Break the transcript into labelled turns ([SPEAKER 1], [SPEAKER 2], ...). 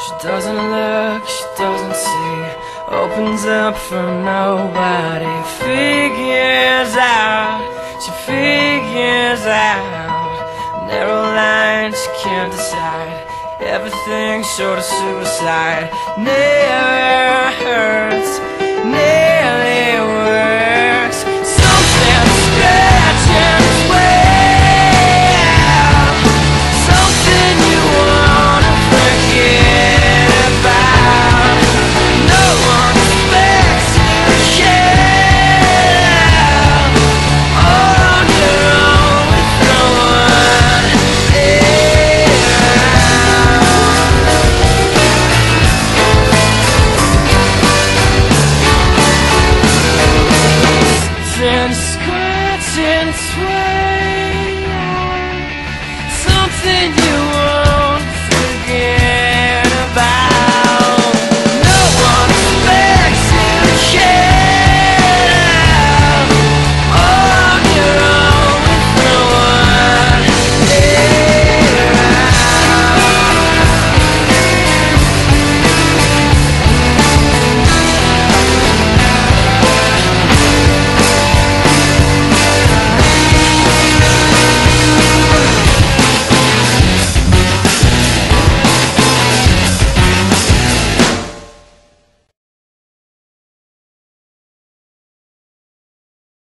[SPEAKER 1] She doesn't look, she doesn't see, opens up for nobody. Figures out, she figures out. Narrow lines, she can't decide. Everything short of suicide. Never hurts, nearly works. Something scratching its way out. Something you wanna forget about. No one expects you to care. All on your own with no one and scratching its way out. Something you